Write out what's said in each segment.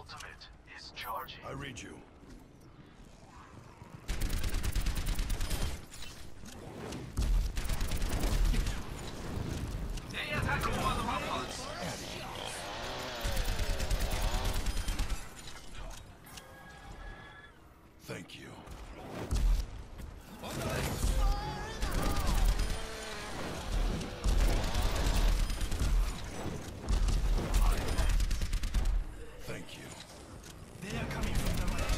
ultimate is charging. I read you. They attack over the ramparts. Thank you. Thank you. They are coming from the right.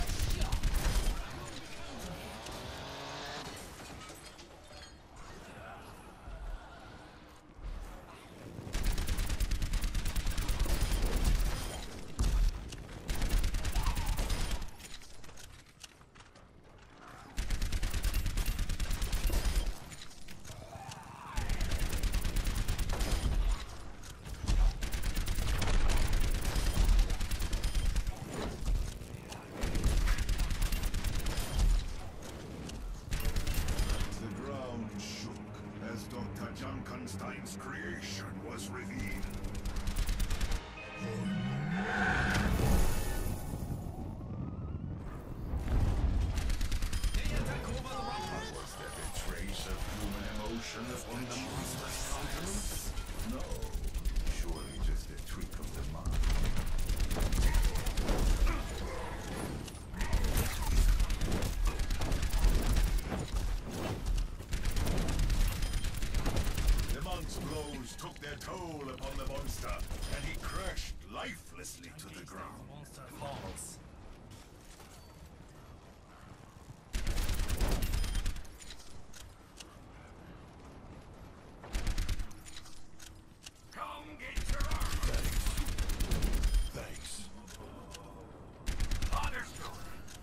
The ground shook as Dr. Junkenstein's creation was revealed. They attack over the ramparts. Was there a trace of human emotion upon the monster's countenance? No. Surely just a trick of the mind. The monk's blows took their toll upon the monster, and he crashed lifelessly to the ground. Monster falls. Come get your armor. Thanks. Understood.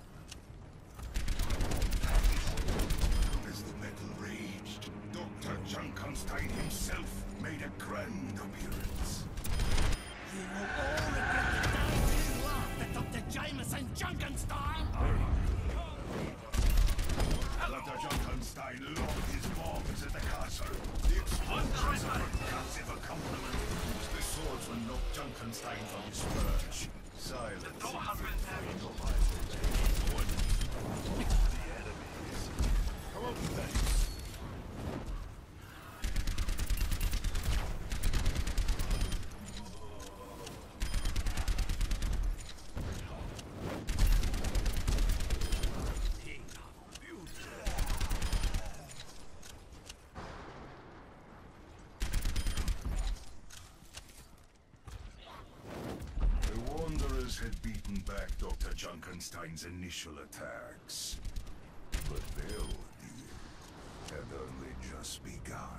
As the metal raged, Dr. Junkenstein himself made a grand appearance. You will all regret the day you laughed at Dr. Jameson Junkenstein. Dr. Junkenstein lobbed his bombs at the castle. The explosions were percussive accompaniment. The swordsman knocked Junkenstein from his perch. Silence. The door has been damaged. The enemies. Come on, thanks. The Wanderers had beaten back Dr. Junkenstein's initial attacks. But their ordeal had only just begun.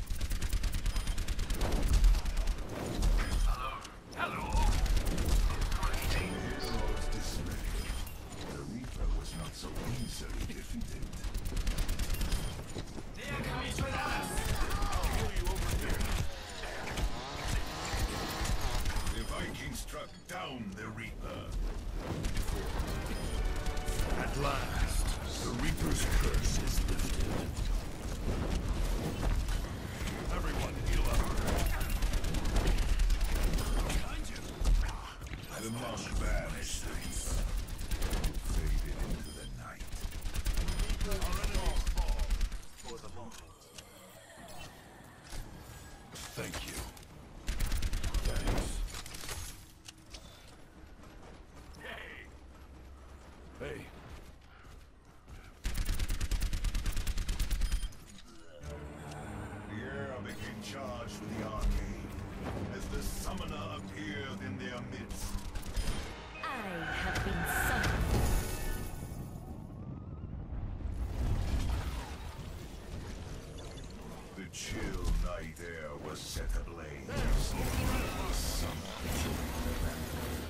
Hello. Greetings. Heroes dismayed. The Reaper was not so easily defeated. They are coming with us. The Vikings struck down the Reaper. At last, the Reaper's curse is lifted. Everyone, heal up. The monk vanished. It faded into the night. Thank you. Thanks. Hey. The air became charged with the arcane as the summoner appeared in their midst. I have been summoned. The chill night air was set ablaze. The summer joined the battle.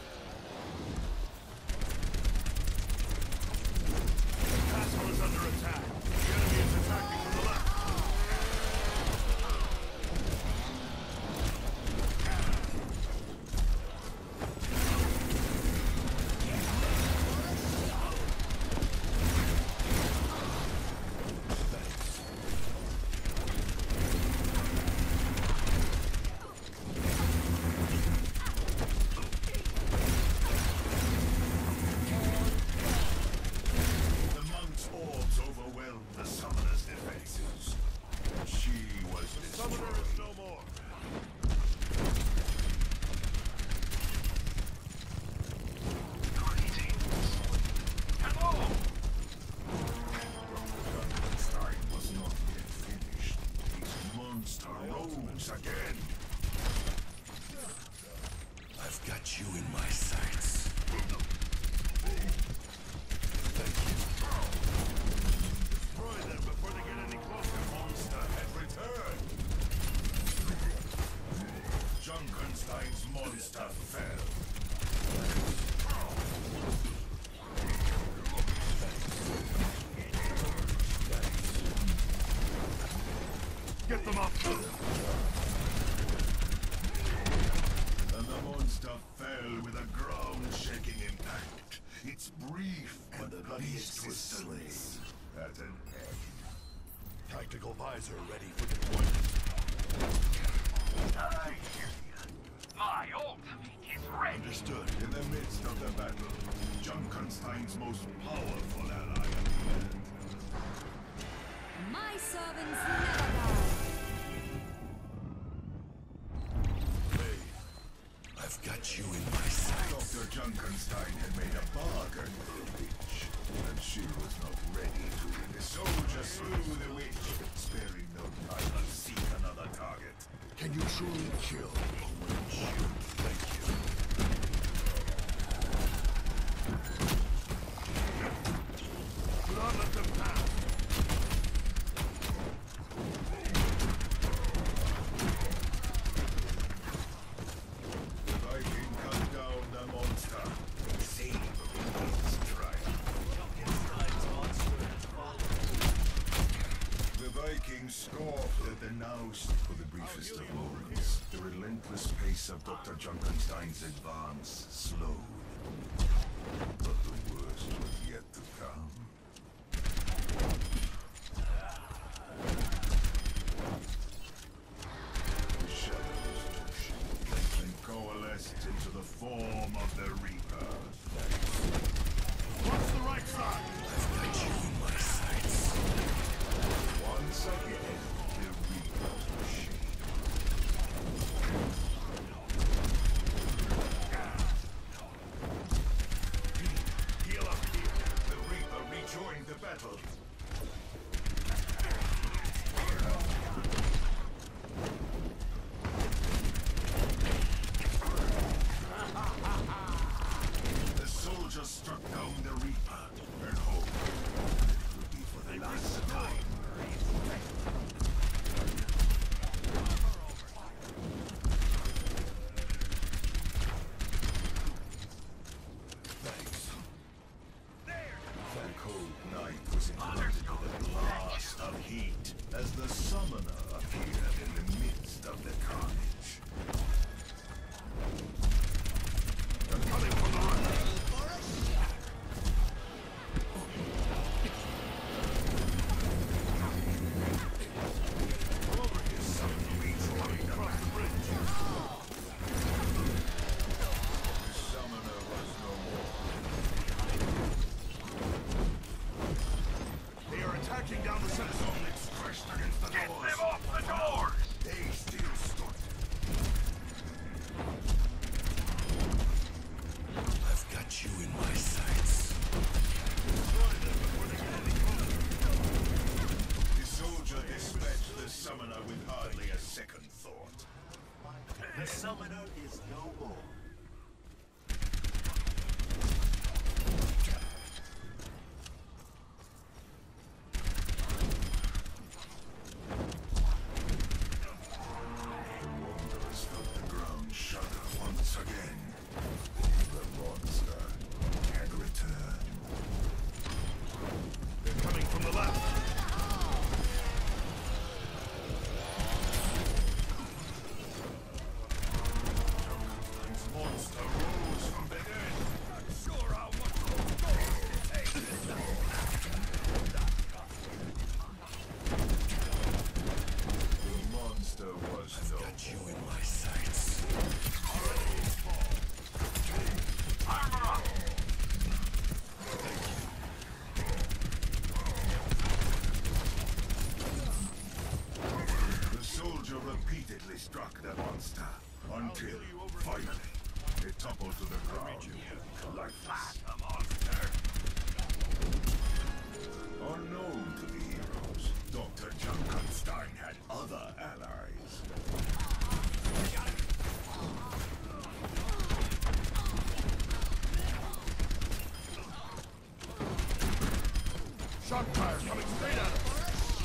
The castle is under attack. The enemy is attacking from the left. I've got you in my sights. Thank you. Destroy them before they get any closer. The monster had returned. Junkenstein's monster fell. Get them up! And the monster fell with a ground-shaking impact. It's brief, and the beast was slain at an end. Tactical visor ready for deployment. My ult is ready. Understood. In the midst of the battle, Junkenstein's most powerful ally appeared. My servants never die. Hey, I've got you in my sights. Dr. Junkenstein had made a bargain with the witch, and she was not ready to. The soldier slew the witch, sparing no time to seek another target. Can you truly kill? Thank you. Do not let them pass. The Viking cut down the monster. Save his triumph. The Vikings scoffed at the nous for the briefest of moments. The relentless pace of Dr. Junkenstein's advance slowed. But the worst was yet to come. The shadows took shape and coalesced into the form of the Reaper. What's the right side? I've got you in my sights. Once again, the Reaper's machine. Heal up here. The Reaper rejoined the battle. The soldier struck down the Reaper and hoped it would be for the last time. Thanks. The cold night was interrupted with a blast of heat as the summoner appeared in the midst of the carnage. They're coming from the right. Over here. Some weeds coming Across the bridge. The summoner was no more. They are attacking down the center. Zombies crashed against the Get doors. them off the doors! They still stood. I've got you in my sights. Destroy them before they get any closer. The soldier dispatched the summoner with hardly a second thought. The summoner is no more. The wanderers felt the ground shudder once again. The monster had returned. They're coming from the left. Junkenstein's monster rose from the dead. Not sure how much more gold it takes. The monster was no more. Got you in my sights. Armor up! The soldier repeatedly struck the monster until, finally, it toppled to the ground, lifeless. A monster! Unknown to the heroes, Dr. Junkenstein had other allies. Shock fire coming straight at us!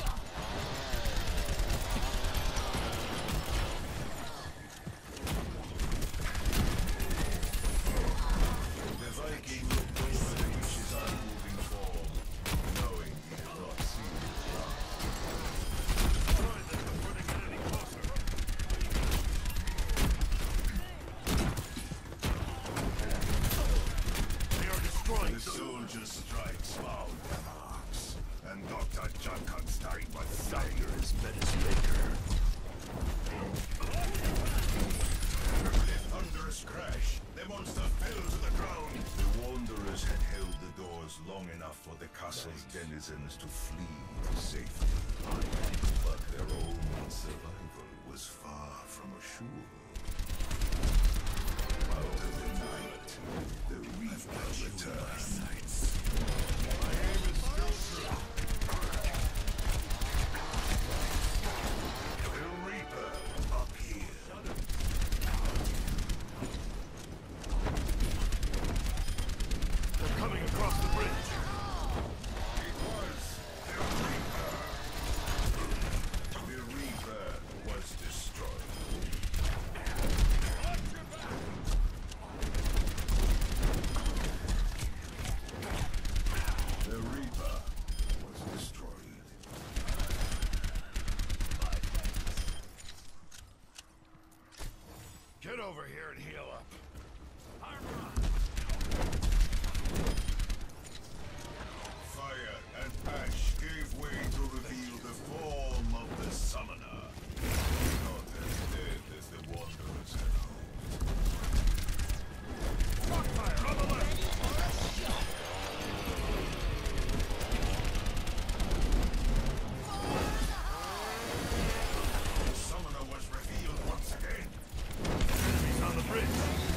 The Viking looked over the witch's unmoving form, knowing he had not seen his last. Destroy them before they get any closer. They are destroying The soldiers' strikes found their marks, and Dr. Junkenstein was slain. his medicine maker. With a thunderous crash, the monster fell to the ground. The Wanderers had held the doors long enough for the castle's denizens to flee to safety. But their own survival was far from assured. Out of the night, the Reaper returned. My aim is still true. The Reaper appeared. They're coming across the bridge. It was the Reaper. The Reaper was destroyed. The Reaper was destroyed. Get over here and heal up. Fire and ash gave way to reveal the form of the summoner. Not as dead as the Wanderers had hoped. Shock fire on the left. The summoner was revealed once again. Enemies on the bridge.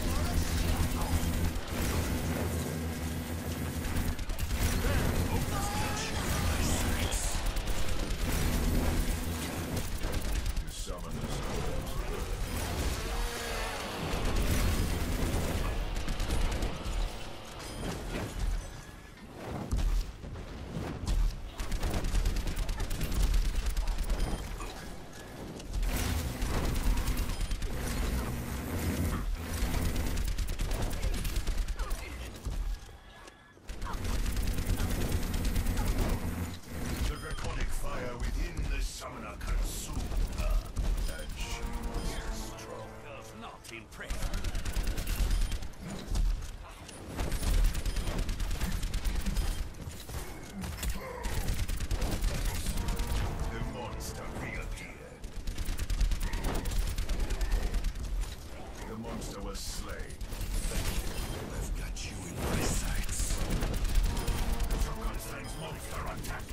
The summoner's corpse. The draconic fire within the summoner consumed her, and she was strong. Does not impress. The monster reappeared. The monster was slain. I've got you in my sights. The Junkenstein's monster attacked.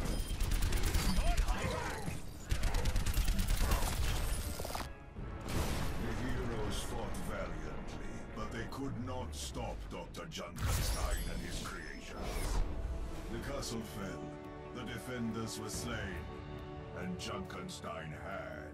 The heroes fought valiantly, but they could not stop Dr. Junkenstein and his creations. The castle fell, the defenders were slain, and Junkenstein had